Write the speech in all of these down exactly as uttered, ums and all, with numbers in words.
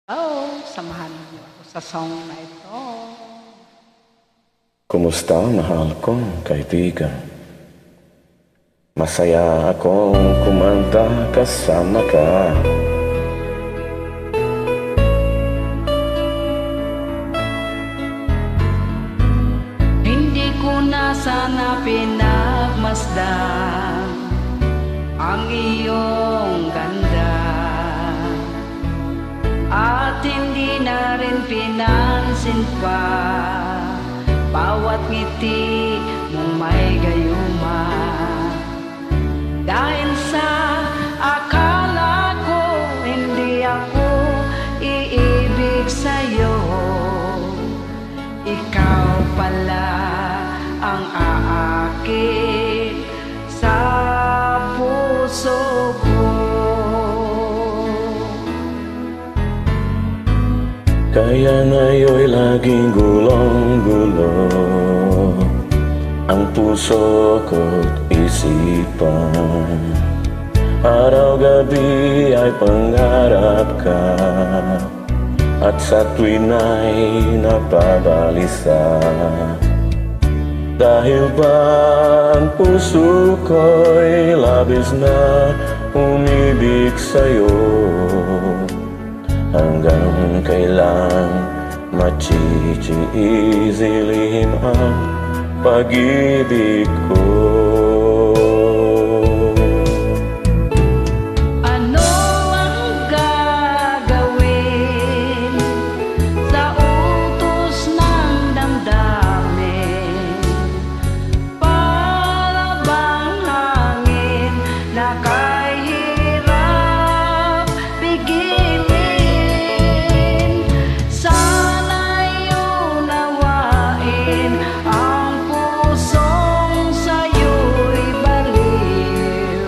Hello, samahan niyo ako sa song na ito. Kumusta, mahal kong kaibigan? Masaya akong kumanta kasama ka. Hindi ko na sana pinagmasdan ang iyong ganda, at hindi na rin pinansin pa bawat ngiti mong may gayuma. Dahil sa akala ko hindi ako iibig sa'yo, ikaw pala ang aakit sa puso ko. Kaya ngayon'y laging gulong-gulo ang puso ko't isipan. Araw-gabi ay pangarap ka, at sa tuwin ay napabalisa. Dahil ba ang puso ko'y labis na umibig sa'yo, hanggang kailan machichiisilihim ang pag-ibig ko. Ano ang gagawin sa utos ng damdamin? Para bang hangin na kahirap pigilin? Sana'y unawain ang pusong sa'yo'y baliw.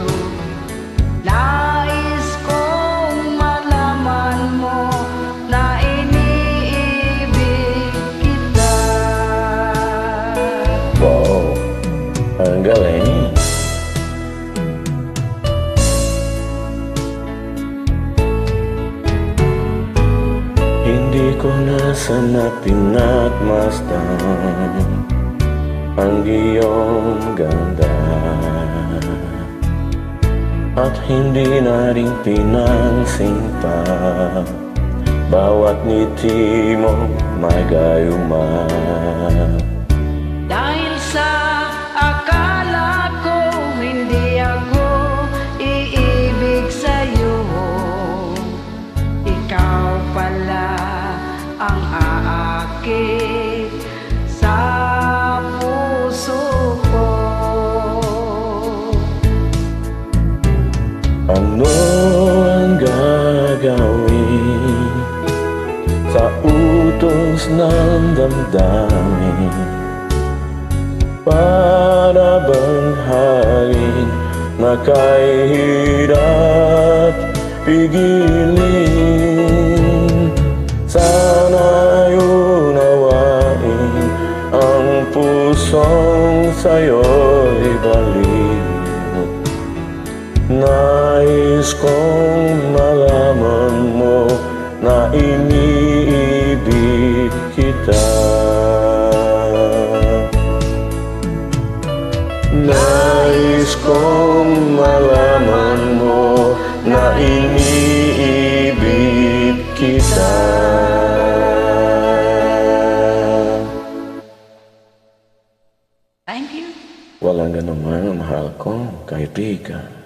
Nais kong malaman mo na iniibig kita. Wow, ang galing! Hindi ko na sana pinagmasdan ang iyong ganda, at hindi na rin pinansin pa bawat ngiti mo may gayuma. Dahil sa akala ko hindi ako iibig sa'yo, ikaw pala ang aakit sa puso ko. Ano ang gagawin sa utos ng damdamin? Para bang hangin na kahirap pigilin? Sana'y unawain ang pusong sa'yo'y baliw. Nais kong malaman mo na iniibig kita. Nais kong malaman mo na iniibig kita. Thank you. Walang ganuman, mahal kong kaibigan.